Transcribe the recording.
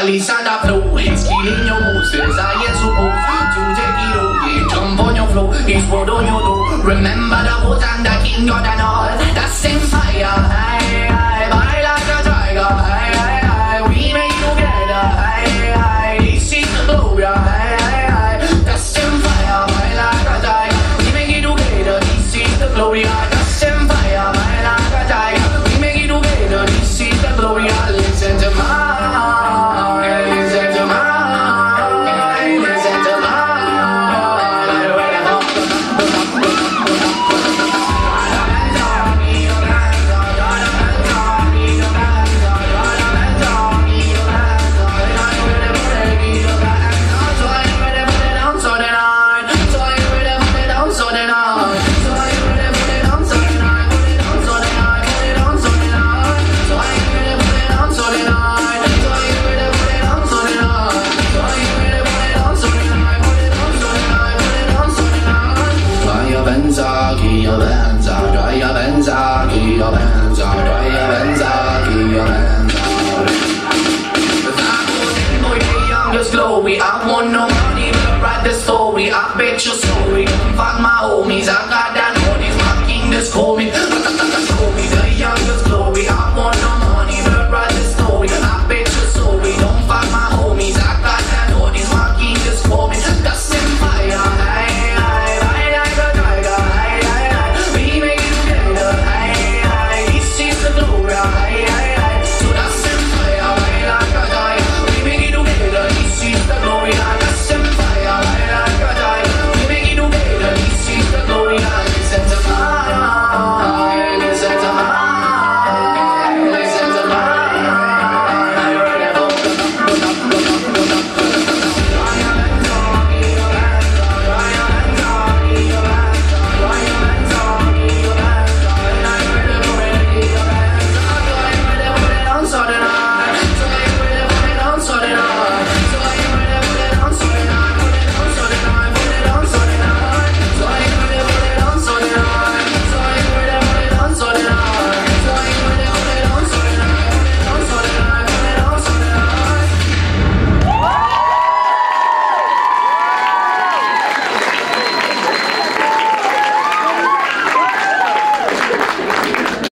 least on the flow. He's killing your moves, as I am supposed to take it away. Jump on your flow, he's what on your door. Remember the whole time the king got an all. That same fire, aye, aye, fire like a tiger, aye, aye, aye. We make together, aye, aye. This is the glory, aye, aye, aye. That same fire, fire like a tiger. We make it together, this is the glory. That same fire, fire like a tiger. We make it together, this is the glory. Listen to mine, listen to mine, listen to mine. I want no money, but write the story. I bet your story. Fuck my homies, I got that notice. My king just called me.